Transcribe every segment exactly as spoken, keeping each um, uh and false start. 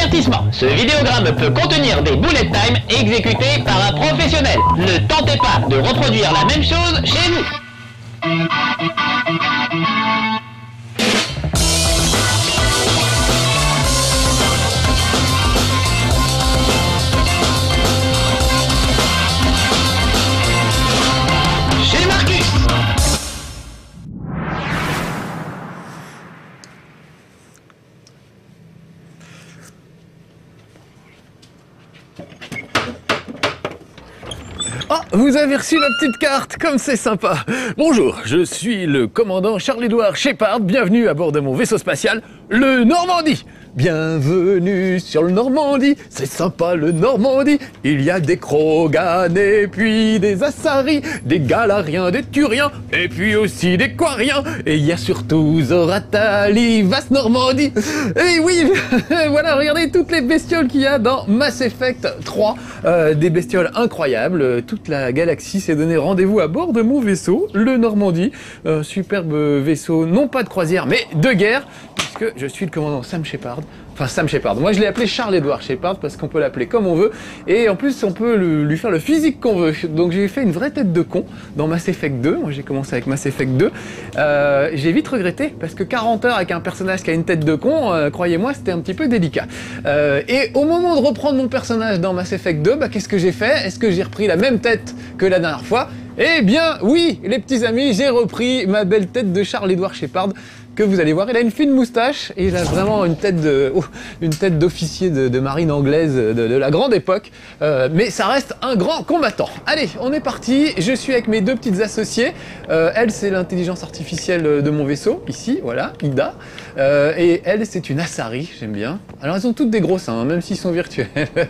Avertissement, ce vidéogramme peut contenir des bullet time exécutés par un professionnel. Ne tentez pas de reproduire la même chose chez vous. Chez Marcus. Ah, vous avez reçu la petite carte, comme c'est sympa. Bonjour, je suis le commandant Charles-Édouard Shepard, bienvenue à bord de mon vaisseau spatial, le Normandie. Bienvenue sur le Normandie, c'est sympa le Normandie. Il y a des Krogan et puis des Assaris, des Galariens, des Turiens et puis aussi des Quariens. Et il y a surtout Zoratali, vaste Normandie. Et oui, voilà, regardez toutes les bestioles qu'il y a dans Mass Effect trois. Euh, des bestioles incroyables, toute la galaxie s'est donné rendez-vous à bord de mon vaisseau, le Normandie. Un superbe vaisseau, non pas de croisière, mais de guerre, puisque je suis le commandant Sam Shepard. Enfin, Sam Shepard. Moi, je l'ai appelé Charles-Édouard Shepard parce qu'on peut l'appeler comme on veut. Et en plus, on peut le, lui faire le physique qu'on veut. Donc, j'ai fait une vraie tête de con dans Mass Effect deux. Moi, j'ai commencé avec Mass Effect deux. Euh, j'ai vite regretté parce que quarante heures avec un personnage qui a une tête de con, euh, croyez-moi, c'était un petit peu délicat. Euh, et au moment de reprendre mon personnage dans Mass Effect deux, bah, qu'est-ce que j'ai fait? Est-ce que j'ai repris la même tête que la dernière fois? Eh bien, oui, les petits amis, j'ai repris ma belle tête de Charles-Édouard Shepard. Que vous allez voir, il a une fine moustache et il a vraiment une tête de, oh, une tête d'officier de, de marine anglaise de, de la grande époque. Euh, mais ça reste un grand combattant. Allez, on est parti. Je suis avec mes deux petites associées. Euh, elle, c'est l'intelligence artificielle de mon vaisseau, ici, voilà, Ida. Euh, et elle, c'est une Assari, j'aime bien. Alors, elles ont toutes des gros seins, hein, même s'ils sont virtuels.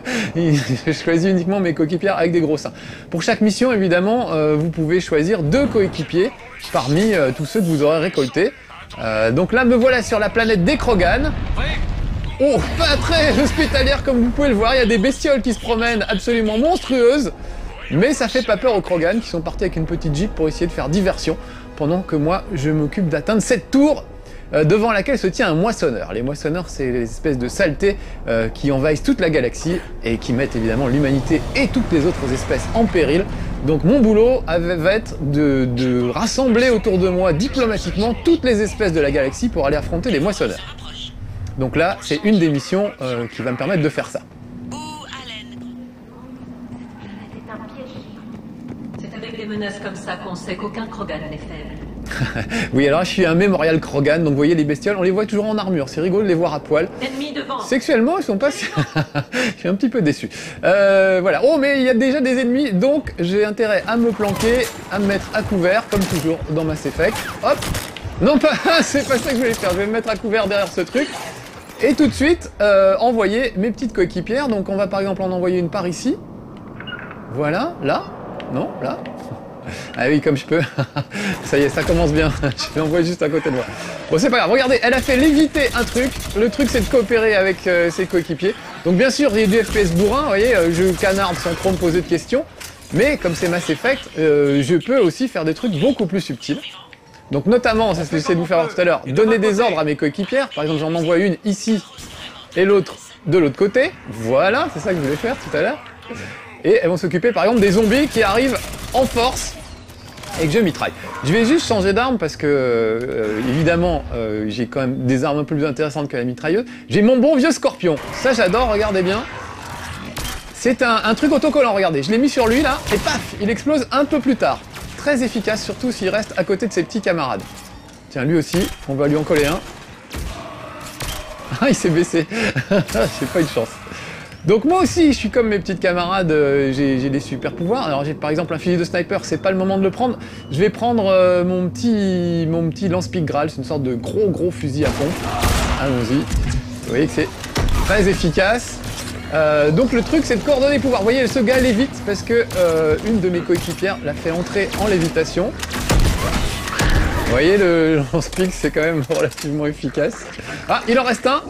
Je choisis uniquement mes coéquipières avec des gros seins. Pour chaque mission, évidemment, euh, vous pouvez choisir deux coéquipiers parmi euh, tous ceux que vous aurez récoltés. Euh, donc là, me voilà sur la planète des Krogan. Oh, pas très hospitalière comme vous pouvez le voir. Il y a des bestioles qui se promènent absolument monstrueuses. Mais ça fait pas peur aux Krogan qui sont partis avec une petite jeep pour essayer de faire diversion. Pendant que moi, je m'occupe d'atteindre cette tour euh, devant laquelle se tient un moissonneur. Les moissonneurs, c'est les espèces de saletés euh, qui envahissent toute la galaxie et qui mettent évidemment l'humanité et toutes les autres espèces en péril. Donc mon boulot va être de, de rassembler autour de moi diplomatiquement toutes les espèces de la galaxie pour aller affronter les moissonneurs. Donc là, c'est une des missions euh, qui va me permettre de faire ça. C'est un piège. C'est avec des menaces comme ça qu'on sait qu'aucun Krogan n'est faible. Oui, alors je suis un mémorial Krogan, donc vous voyez les bestioles, on les voit toujours en armure, c'est rigolo de les voir à poil. Ennemi devant. Sexuellement, ils sont pas... Je suis un petit peu déçu. Euh, voilà. Oh, mais il y a déjà des ennemis, donc j'ai intérêt à me planquer, à me mettre à couvert, comme toujours dans Mass Effect. Hop. Non, pas... c'est pas ça que je voulais faire, je vais me mettre à couvert derrière ce truc. Et tout de suite, euh, envoyer mes petites coéquipières. Donc on va par exemple en envoyer une par ici. Voilà, là. Non, là. Ah oui, comme je peux. Ça y est, ça commence bien. Je l'envoie juste à côté de moi. Bon, c'est pas grave. Regardez, elle a fait léviter un truc. Le truc, c'est de coopérer avec euh, ses coéquipiers. Donc bien sûr, il y a du F P S bourrin. Vous voyez, euh, je canarde sans trop me poser de questions. Mais comme c'est Mass Effect, euh, je peux aussi faire des trucs beaucoup plus subtils. Donc notamment, c'est ce que j'essaie de vous faire voir tout à l'heure, donner des ordres à mes coéquipières. Par exemple, j'en envoie une ici et l'autre de l'autre côté. Voilà, c'est ça que je voulais faire tout à l'heure. Et elles vont s'occuper par exemple des zombies qui arrivent en force et que je mitraille. Je vais juste changer d'arme parce que, euh, évidemment, euh, j'ai quand même des armes un peu plus intéressantes que la mitrailleuse. J'ai mon bon vieux scorpion. Ça, j'adore, regardez bien. C'est un, un truc autocollant, regardez. Je l'ai mis sur lui, là, et paf, il explose un peu plus tard. Très efficace, surtout s'il reste à côté de ses petits camarades. Tiens, lui aussi, on va lui en coller un. Ah, il s'est baissé. J'ai pas eu de chance. Donc moi aussi, je suis comme mes petites camarades, euh, j'ai des super pouvoirs. Alors j'ai par exemple un fusil de sniper, c'est pas le moment de le prendre. Je vais prendre euh, mon petit, mon petit lance-pique Graal, c'est une sorte de gros gros fusil à pompe. Allons-y. Vous voyez que c'est très efficace. Euh, donc le truc, c'est de coordonner les pouvoirs. Vous voyez, ce gars lévite parce que euh, une de mes coéquipières l'a fait entrer en lévitation. Vous voyez, le lance-pique, c'est quand même relativement efficace. Ah, il en reste un.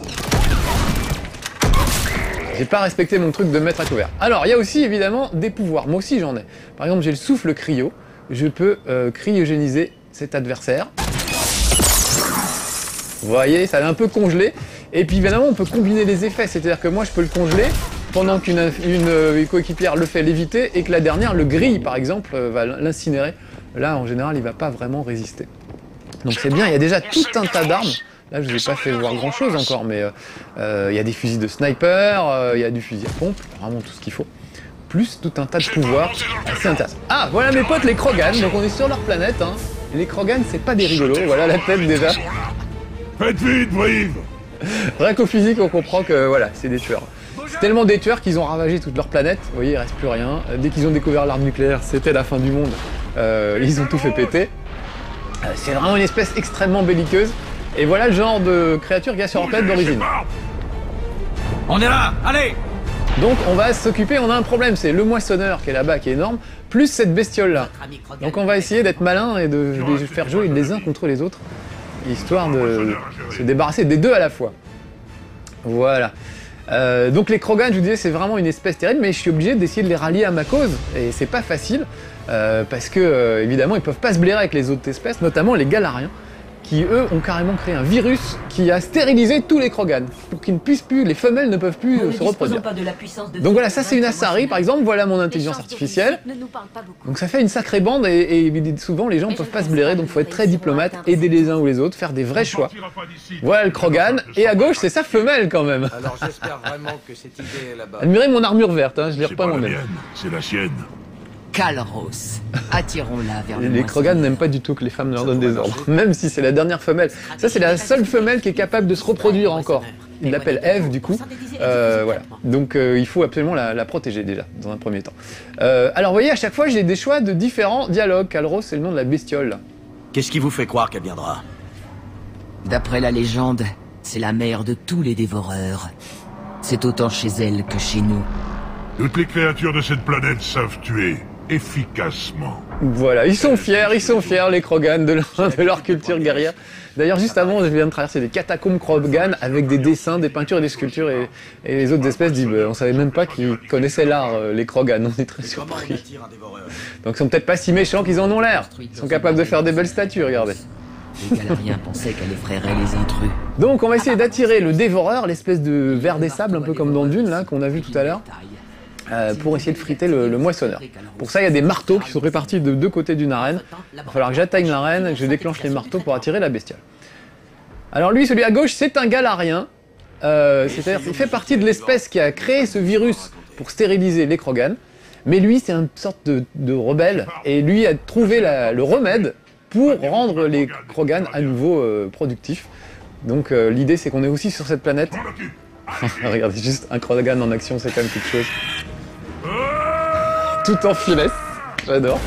J'ai pas respecté mon truc de mettre à couvert. Alors, il y a aussi évidemment des pouvoirs. Moi aussi, j'en ai. Par exemple, j'ai le souffle cryo. Je peux euh, cryogéniser cet adversaire. Vous voyez, ça l'a un peu congelé. Et puis évidemment, on peut combiner les effets, c'est-à-dire que moi je peux le congeler pendant qu'une une, une coéquipière le fait léviter et que la dernière le grille par exemple, va l'incinérer. Là en général il va pas vraiment résister. Donc c'est bien, il y a déjà tout un tas d'armes. Là je vous ai pas fait voir grand chose encore, mais euh, il y a des fusils de sniper, euh, il y a du fusil à pompe, vraiment tout ce qu'il faut. Plus tout un tas de pouvoirs assez intéressants. Ah voilà mes potes les Krogan, donc on est sur leur planète. Hein. Les Krogan c'est pas des rigolos, voilà la tête déjà. Faites vite, Brive. Rien qu'au physique on comprend que voilà, c'est des tueurs. C'est tellement des tueurs qu'ils ont ravagé toute leur planète, vous voyez il reste plus rien. Dès qu'ils ont découvert l'arme nucléaire, c'était la fin du monde, euh, ils ont tout fait péter. Euh, c'est vraiment une espèce extrêmement belliqueuse, et voilà le genre de créature qu'il y a sur leur planète d'origine. On est là, allez! Donc on va s'occuper, on a un problème, c'est le moissonneur qui est là-bas, qui est énorme, plus cette bestiole là. Donc on va essayer d'être malin et de les faire jouer les uns contre les autres, histoire de se débarrasser des deux à la fois. Voilà. Euh, donc les Krogan, je vous disais, c'est vraiment une espèce terrible, mais je suis obligé d'essayer de les rallier à ma cause, et c'est pas facile, euh, parce que euh, évidemment ils peuvent pas se blairer avec les autres espèces, notamment les Galariens, qui eux ont carrément créé un virus qui a stérilisé tous les Krogan, pour qu'ils ne puissent plus, les femelles ne peuvent plus euh, se reproduire. Pas de la puissance de Donc voilà, ça c'est une Asari par exemple, voilà mon intelligence artificielle. Donc ça fait une sacrée bande, et, et souvent les gens ne peuvent pas se blairer, donc il faut être très diplomate, aider les uns ou les autres, faire des vrais choix. Voilà le Krogan, et à gauche c'est sa femelle quand même. Alors j'espère vraiment que cette idée est là-bas. Admirez mon armure verte, hein, je l'ai C'est repeint pas la moi-même. mienne, c'est la sienne. Calros, attirons-la vers le Les Krogan n'aiment pas du tout que les femmes leur donnent des ordres, même si c'est la dernière femelle. Ça c'est la seule femelle qui est capable de se reproduire encore. Ils l'appellent Eve du coup, euh, voilà. Donc euh, il faut absolument la, la protéger déjà, dans un premier temps. Euh, alors vous voyez, à chaque fois j'ai des choix de différents dialogues. Calros c'est le nom de la bestiole. Qu'est-ce qui vous fait croire qu'elle viendra? D'après la légende, c'est la mère de tous les dévoreurs. C'est autant chez elle que chez nous. Toutes les créatures de cette planète savent tuer efficacement. Voilà, ils sont fiers, ils sont fiers les Krogan de leur, de leur culture guerrière. D'ailleurs juste avant, je viens de traverser des catacombes Krogan avec des dessins, des peintures et des sculptures, et, et les autres espèces disent bah, on savait même pas qu'ils connaissaient l'art, euh, les Krogan, on est très surpris. Donc ils sont peut-être pas si méchants qu'ils en ont l'air. Ils sont capables de faire des belles statues, regardez. Les Galariens pensaient qu'elle effraierait les intrus. Donc on va essayer d'attirer le dévoreur, l'espèce de ver des sables, un peu comme dans Dune, là, qu'on a vu tout à l'heure. Euh, pour essayer de friter le, le moissonneur. Pour ça, il y a des marteaux qui sont répartis de deux côtés d'une arène. Il va falloir que j'atteigne l'arène et que je déclenche les marteaux pour attirer la bestiole. Alors lui, celui à gauche, c'est un Galarien. Euh, C'est-à-dire qu'il fait partie de l'espèce qui a créé ce virus pour stériliser les Krogan. Mais lui, c'est une sorte de, de rebelle. Et lui a trouvé la, le remède pour rendre les Krogan à nouveau euh, productifs. Donc euh, l'idée, c'est qu'on est aussi sur cette planète. Regardez, juste un Krogan en action, c'est quand même quelque chose. Tout en finesse, j'adore.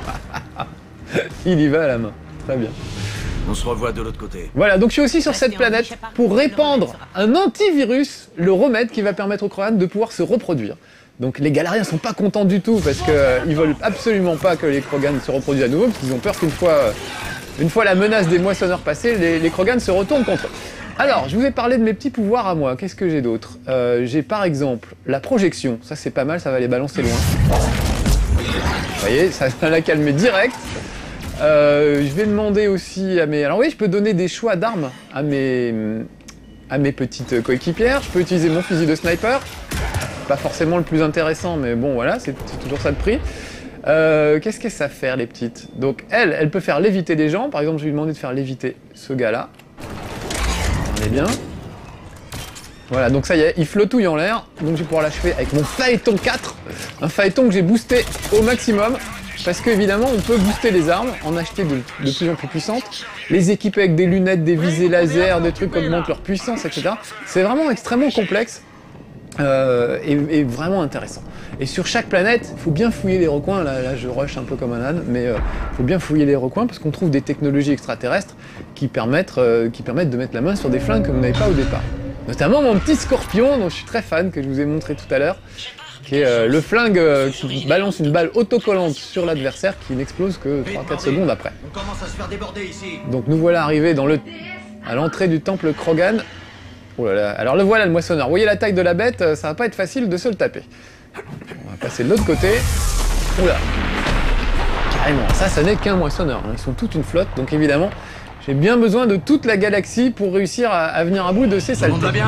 Il y va à la main, très bien. On se revoit de l'autre côté. Voilà, donc je suis aussi sur cette planète pour répandre un antivirus, le remède qui va permettre aux Krogan de pouvoir se reproduire. Donc les Galariens sont pas contents du tout parce qu'ils euh, veulent absolument pas que les Krogan se reproduisent à nouveau, parce qu'ils ont peur qu'une fois, euh, une fois la menace des moissonneurs passée, les, les Krogan se retournent contre eux. Alors, je vous ai parlé de mes petits pouvoirs à moi, qu'est-ce que j'ai d'autre? euh, J'ai par exemple la projection, ça c'est pas mal, ça va les balancer loin. Vous voyez, ça va la calmer direct. Euh, je vais demander aussi à mes... Alors oui, je peux donner des choix d'armes à mes... à mes petites coéquipières. Je peux utiliser mon fusil de sniper. Pas forcément le plus intéressant, mais bon voilà, c'est toujours ça de prix. Euh, Qu'est-ce que ça faire les petites? Donc elle, elle peut faire léviter des gens. Par exemple, je vais lui demander de faire léviter ce gars-là. On est bien. Voilà, donc ça y est, il flottouille en l'air. Donc je vais pouvoir l'achever avec mon Phaéton quatre. Un Phaéton que j'ai boosté au maximum. Parce qu'évidemment, on peut booster les armes, en acheter de, de plus en plus puissantes, les équiper avec des lunettes, des visées laser, des trucs qui augmentent leur puissance, et cetera. C'est vraiment extrêmement complexe euh, et, et vraiment intéressant. Et sur chaque planète, il faut bien fouiller les recoins. Là, là, je rush un peu comme un âne, mais il euh, faut bien fouiller les recoins parce qu'on trouve des technologies extraterrestres qui permettent, euh, qui permettent de mettre la main sur des flingues que vous n'avez pas au départ. Notamment mon petit Scorpion, dont je suis très fan, que je vous ai montré tout à l'heure, qui est euh, le flingue euh, qui balance une balle autocollante sur l'adversaire qui n'explose que trois à quatre secondes après. On commence à se faire déborder ici. Donc nous voilà arrivés dans le, à l'entrée du temple Krogan. Oh là là, alors le voilà le moissonneur. Vous voyez la taille de la bête, ça va pas être facile de se le taper. On va passer de l'autre côté. Oula, carrément, ça, ça n'est qu'un moissonneur. Ils sont toute une flotte, donc évidemment, J'ai bien besoin de toute la galaxie pour réussir à, à venir à bout de ces Tout le monde va saletés. bien?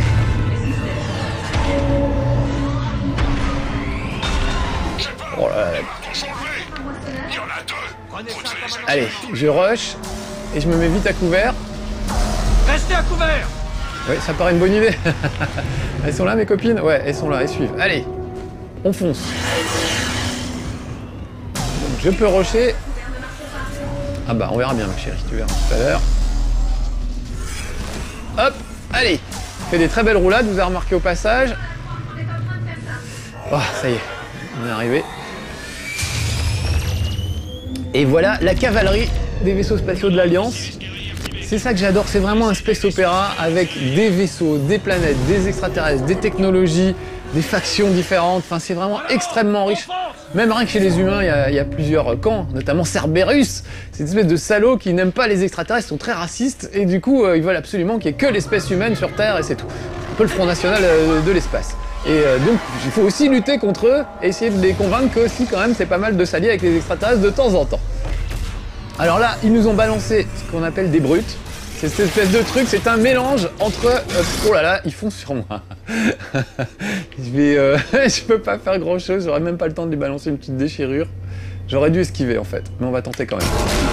Oh là là. Il y en a deux. Prenez ça comme un... Allez, je rush et je me mets vite à couvert. Restez à couvert! Ouais, ça paraît une bonne idée. Elles sont là, mes copines? Ouais, elles sont là, elles suivent. Allez, on fonce. Donc, je peux rusher. Ah bah, on verra bien, ma chérie, tu verras tout à l'heure. Hop, allez. Fait des très belles roulades, vous avez remarqué au passage. Oh, ça y est, on est arrivé. Et voilà la cavalerie des vaisseaux spatiaux de l'Alliance. C'est ça que j'adore, c'est vraiment un space opéra avec des vaisseaux, des planètes, des extraterrestres, des technologies, des factions différentes. Enfin, c'est vraiment extrêmement riche. Même rien que chez les humains, il y a, il y a plusieurs camps, notamment Cerberus. C'est une espèce de salaud qui n'aime pas les extraterrestres, ils sont très racistes et du coup, euh, ils veulent absolument qu'il n'y ait que l'espèce humaine sur Terre et c'est tout. Un peu le Front National euh, de l'espace. Et euh, donc, il faut aussi lutter contre eux et essayer de les convaincre que si, quand même, c'est pas mal de s'allier avec les extraterrestres de temps en temps. Alors là, ils nous ont balancé ce qu'on appelle des brutes. C'est cette espèce de truc, c'est un mélange entre... Euh, oh là là, ils font sur moi. je vais... Euh, je peux pas faire grand chose, j'aurais même pas le temps de lui balancer une petite déchirure. J'aurais dû esquiver en fait, mais on va tenter quand même.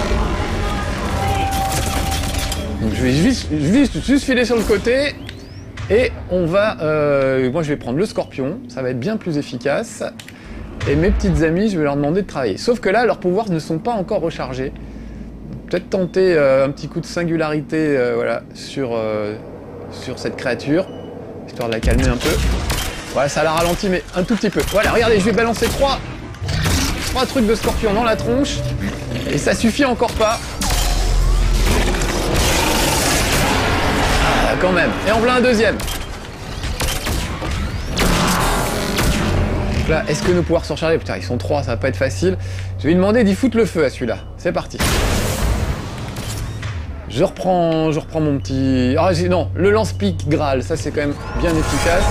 Donc je vais juste, je vais juste filer sur le côté. Et on va... Euh, moi je vais prendre le scorpion, ça va être bien plus efficace. Et mes petites amies, je vais leur demander de travailler. Sauf que là, leurs pouvoirs ne sont pas encore rechargés. Peut-être tenter euh, un petit coup de singularité euh, voilà, sur, euh, sur cette créature, histoire de la calmer un peu. Voilà, ça la ralentit, mais un tout petit peu. Voilà, regardez, je vais balancer trois, trois trucs de scorpion dans la tronche, et ça suffit encore pas. Ah, quand même. Et en voilà un deuxième. Donc là, est-ce que nos pouvoirs sont rechargés? Putain, ils sont trois, ça va pas être facile. Je vais lui demander d'y foutre le feu à celui-là. C'est parti. Je reprends, je reprends mon petit... Ah non, le lance-pique Graal, ça c'est quand même bien efficace.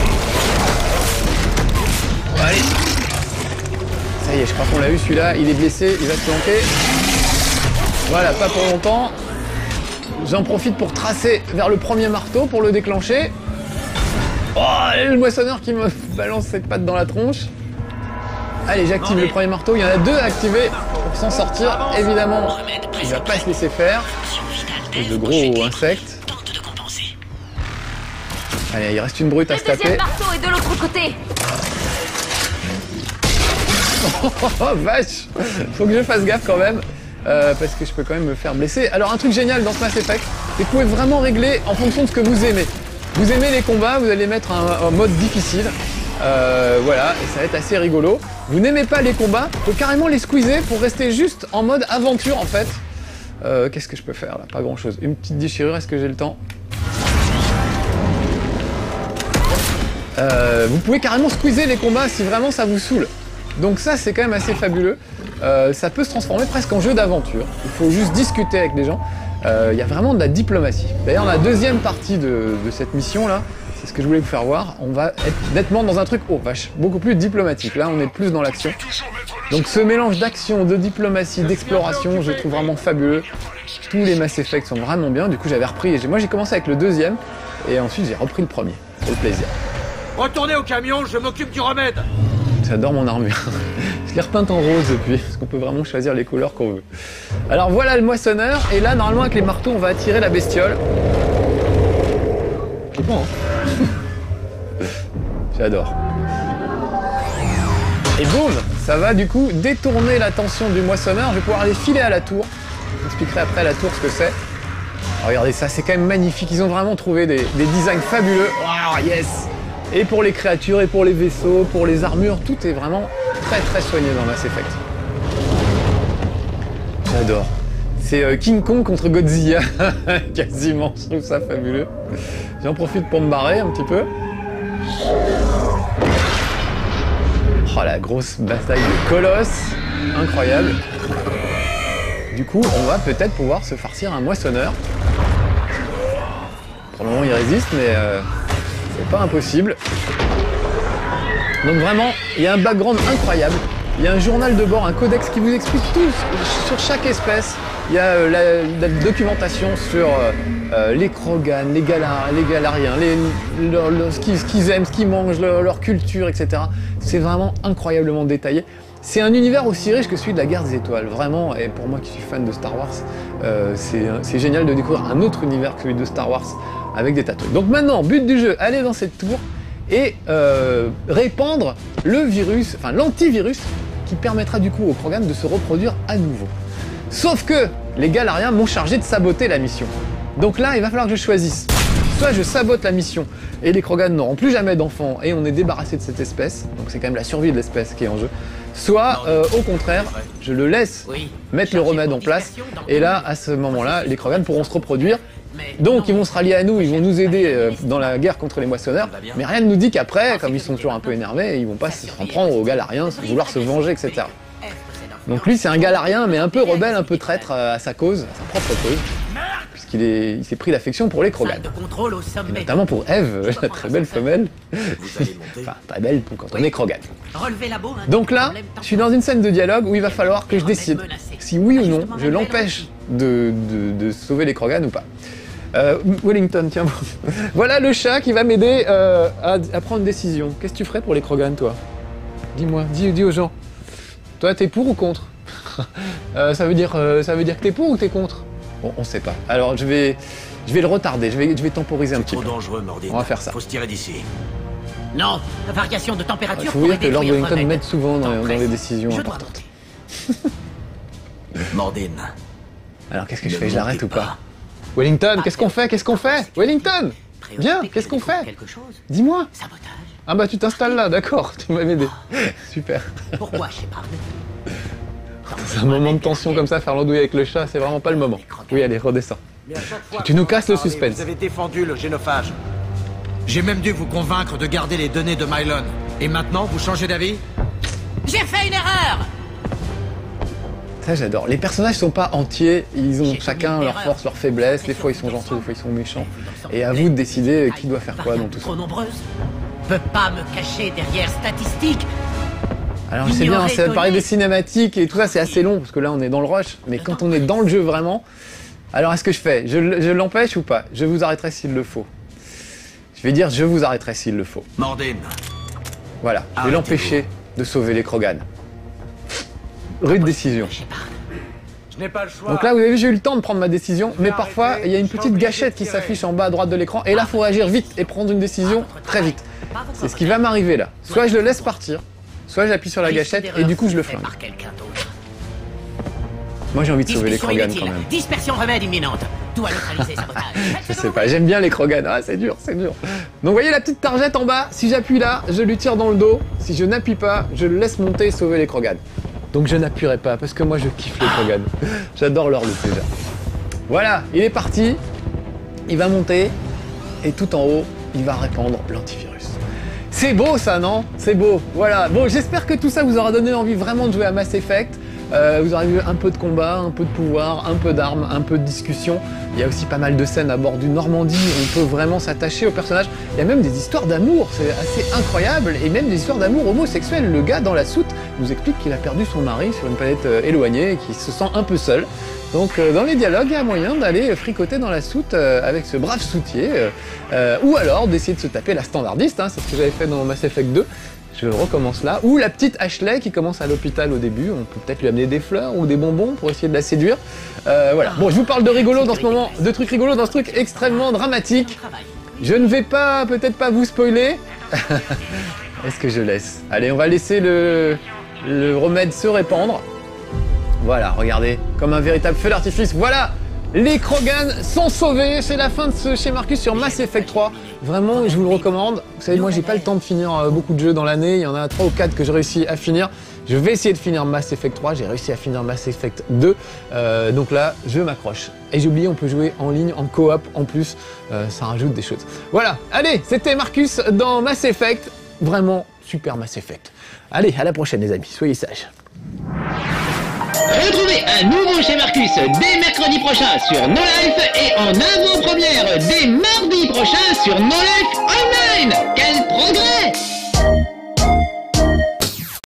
Allez. Ça y est, je crois qu'on l'a eu celui-là, il est blessé, il va se planquer. Voilà, pas pour longtemps. J'en profite pour tracer vers le premier marteau pour le déclencher. Oh, allez, le moissonneur qui me balance cette patte dans la tronche. Allez, j'active le premier marteau, il y en a deux à activer pour s'en sortir. Évidemment, il va pas se laisser faire. De gros insectes. Allez, il reste une brute à se taper. Le deuxième marteau est de l'autre côté. Oh vache, faut que je fasse gaffe quand même, euh, parce que je peux quand même me faire blesser. Alors un truc génial dans ce Mass Effect, c'est que vous pouvez vraiment régler en fonction de ce que vous aimez. Vous aimez les combats, vous allez mettre un, un mode difficile. Euh, voilà, et ça va être assez rigolo. Vous n'aimez pas les combats, faut carrément les squeezer pour rester juste en mode aventure en fait. Euh, Qu'est-ce que je peux faire là? Pas grand chose. Une petite déchirure, est-ce que j'ai le temps? euh, Vous pouvez carrément squeezer les combats si vraiment ça vous saoule. Donc ça c'est quand même assez fabuleux. Euh, ça peut se transformer presque en jeu d'aventure. Il faut juste discuter avec les gens. Il euh, y a vraiment de la diplomatie. D'ailleurs la deuxième partie de, de cette mission là, c'est ce que je voulais vous faire voir. On va être nettement dans un truc, oh vache, beaucoup plus diplomatique. Là on est plus dans l'action. Donc ce mélange d'action, de diplomatie, d'exploration, je trouve vraiment fabuleux. Tous les Mass Effect sont vraiment bien. Du coup j'avais repris, moi j'ai commencé avec le deuxième et ensuite j'ai repris le premier. C'est le plaisir. Retournez au camion, je m'occupe du remède. J'adore mon armure. Je l'ai repeinte en rose depuis, parce qu'on peut vraiment choisir les couleurs qu'on veut. Alors voilà le moissonneur, et là normalement avec les marteaux on va attirer la bestiole. Je bon, hein. J'adore. Et boum, ça va du coup détourner l'attention du moissonneur. Je vais pouvoir aller filer à la tour. Je vous expliquerai après à la tour ce que c'est. Regardez ça, c'est quand même magnifique. Ils ont vraiment trouvé des, des designs fabuleux. Wow, yes! Et pour les créatures, et pour les vaisseaux, pour les armures, tout est vraiment très très soigné dans Mass Effect. J'adore. C'est euh, King Kong contre Godzilla, quasiment, je trouve ça fabuleux. J'en profite pour me barrer un petit peu. Oh la grosse bataille de colosse, incroyable. Du coup, on va peut-être pouvoir se farcir un moissonneur. Pour le moment, il résiste, mais... Euh... c'est pas impossible. Donc vraiment, il y a un background incroyable. Il y a un journal de bord, un codex qui vous explique tout sur chaque espèce. Il y a euh, la, la documentation sur euh, euh, les Krogan, les, Galar, les Galariens, les, leur, leur, ce qu'ils ce qu'ils aiment, ce qu'ils mangent, leur, leur culture, et cetera. C'est vraiment incroyablement détaillé. C'est un univers aussi riche que celui de la Guerre des Étoiles, vraiment, et pour moi qui suis fan de Star Wars, euh, c'est génial de découvrir un autre univers que celui de Star Wars avec des tas de trucs. Donc maintenant, but du jeu, aller dans cette tour et euh, répandre le virus, enfin l'antivirus, qui permettra du coup au Krogan de se reproduire à nouveau. Sauf que les Galariens m'ont chargé de saboter la mission. Donc là, il va falloir que je choisisse. Soit je sabote la mission et les Krogan n'auront plus jamais d'enfants et on est débarrassé de cette espèce, donc c'est quand même la survie de l'espèce qui est en jeu. Soit, euh, au contraire, je le laisse mettre le remède en place, et là, à ce moment-là, les Krogan pourront se reproduire. Donc, ils vont se rallier à nous, ils vont nous aider euh, dans la guerre contre les moissonneurs, mais rien ne nous dit qu'après, comme ils sont toujours un peu énervés, ils vont pas s'en prendre aux Galariens, vouloir se venger, et cetera. Donc lui, c'est un Galarien, mais un peu rebelle, un peu traître à sa cause, à sa propre cause, puisqu'il est, il s'est pris d'affection pour les Krogan. Et notamment pour Eve, la très belle femelle. Enfin, très belle quand on est Krogan. Donc là, je suis dans une scène de dialogue où il va falloir que je décide si oui ou non je l'empêche de, de, de sauver les Krogan ou pas. Euh, Wellington, tiens, voilà le chat qui va m'aider euh, à, à prendre une décision. Qu'est-ce que tu ferais pour les Krogan, toi? Dis-moi, dis, dis aux gens. Toi, t'es pour ou contre? euh, ça veut dire, euh, ça veut dire que t'es pour ou t'es contre? Bon, on sait pas. Alors, je vais, je vais le retarder, je vais, je vais temporiser un petit peu. Dangereux, Mordine. On va faire ça. Faut se tirer d'ici. Non, la variation de température. Il faut vous dire que Lord Wellington m'aide souvent dans, dans les décisions importantes. Mordine. Alors, qu'est-ce que je fais? Je l'arrête ou pas? Wellington, qu'est-ce qu'on fait? Qu'est-ce qu'on fait? Wellington, viens, qu'est-ce qu'on fait? Dis-moi. Sabotage. Ah bah tu t'installes là, d'accord, tu m'as aidé. Super. Pourquoi Shepard? C'est un moment de tension comme ça, faire l'andouille avec le chat, c'est vraiment pas le moment. Oui, allez, redescends. Tu nous casses le suspense. Vous avez défendu le génophage. J'ai même dû vous convaincre de garder les données de Mylon. Et maintenant, vous changez d'avis? J'ai fait une erreur! Ça, j'adore. Les personnages sont pas entiers, ils ont chacun leurs forces, leurs faiblesses. Des fois, ils sont gentils, des fois, ils sont méchants. Et à vous de décider qui doit faire quoi dans tout ça. Trop nombreuse. Peut pas me cacher derrière statistiques. Alors je sais bien, ça paraît des cinématiques et tout ça, c'est assez long, parce que là, on est dans le rush. Mais quand on est dans le jeu vraiment... Alors, est-ce que je fais? Je, je l'empêche ou pas? Je vous arrêterai s'il le faut. Je vais dire, je vous arrêterai s'il le faut. Mordine. Voilà, je vais l'empêcher de sauver les Krogan. Rude décision. Je n'ai pas le choix. Donc là, vous avez vu, j'ai eu le temps de prendre ma décision, mais parfois, il y a une petite gâchette qui s'affiche en bas à droite de l'écran, et là, il faut agir vite et prendre une décision très vite. C'est ce qui va m'arriver là. Soit je le laisse partir, soit j'appuie sur la gâchette, et du coup, je le flingue. Moi, j'ai envie de sauver les Krogan quand même. Dispersion remède imminente. Doit neutraliser sabotage. Je sais pas, j'aime bien les Krogan. Ah, c'est dur, c'est dur. Donc, vous voyez la petite targette en bas? Si j'appuie là, je lui tire dans le dos. Si je n'appuie pas, je le laisse monter et sauver les Krogan. Donc, je n'appuierai pas parce que moi, je kiffe les Krogan. J'adore leur look déjà. Voilà, il est parti. Il va monter. Et tout en haut, il va répandre l'antivirus. C'est beau ça, non? C'est beau. Voilà. Bon, j'espère que tout ça vous aura donné envie vraiment de jouer à Mass Effect. Euh, vous aurez vu un peu de combat, un peu de pouvoir, un peu d'armes, un peu de discussion. Il y a aussi pas mal de scènes à bord du Normandie où on peut vraiment s'attacher aux personnages. Il y a même des histoires d'amour, c'est assez incroyable, et même des histoires d'amour homosexuelles. Le gars dans la soute nous explique qu'il a perdu son mari sur une planète euh, éloignée et qu'il se sent un peu seul. Donc euh, dans les dialogues, il y a moyen d'aller fricoter dans la soute euh, avec ce brave soutier, euh, euh, ou alors d'essayer de se taper la standardiste, hein, c'est ce que j'avais fait dans Mass Effect deux. Je recommence là. Ou la petite Ashley qui commence à l'hôpital au début. On peut peut-être lui amener des fleurs ou des bonbons pour essayer de la séduire. Euh, voilà. Bon, je vous parle de rigolo dans ce moment, de trucs rigolos dans ce truc extrêmement dramatique. Je ne vais pas, peut-être pas vous spoiler. Est-ce que je laisse? Allez, on va laisser le, le remède se répandre. Voilà, regardez, comme un véritable feu d'artifice. Voilà! Les Krogan sont sauvés, c'est la fin de ce chez Marcus sur Mass Effect trois. Vraiment, je vous le recommande. Vous savez, moi, j'ai pas le temps de finir beaucoup de jeux dans l'année. Il y en a trois ou quatre que j'ai réussi à finir. Je vais essayer de finir Mass Effect trois. J'ai réussi à finir Mass Effect deux. Euh, donc là, je m'accroche. Et j'ai oublié, on peut jouer en ligne, en coop en plus. Euh, ça rajoute des choses. Voilà, allez, c'était Marcus dans Mass Effect. Vraiment super Mass Effect. Allez, à la prochaine, les amis. Soyez sages. Retrouvez un nouveau chez Marcus dès mercredi prochain sur No Life et en avant-première dès mardi prochain sur No Life Online. Quel progrès!